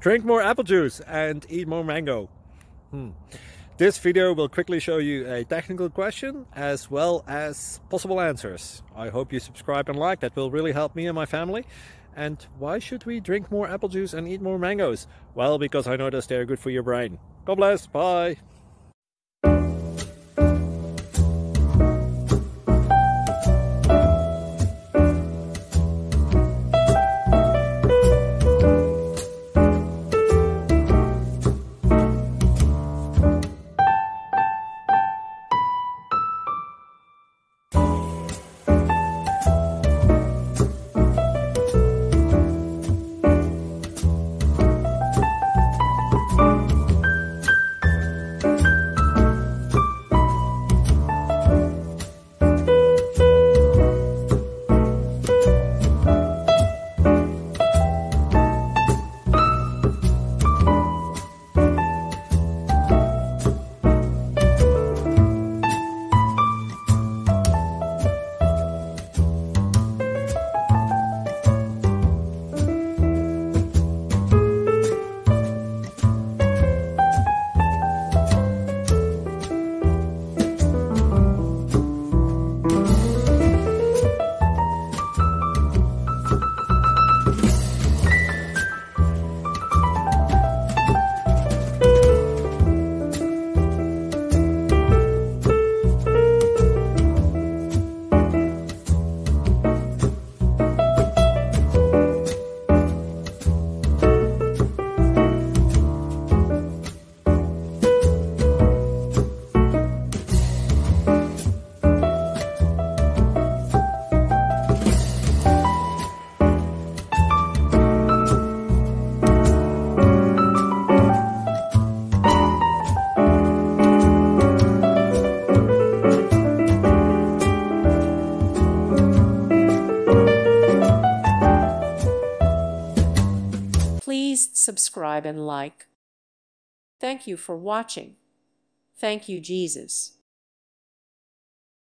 Drink more apple juice and eat more mango. This video will quickly show you a technical question as well as possible answers. I hope you subscribe and like, that will really help me and my family. And why should we drink more apple juice and eat more mangoes? Well, because I noticed they're good for your brain. God bless, bye! Please subscribe and like. Thank you for watching. Thank you, Jesus.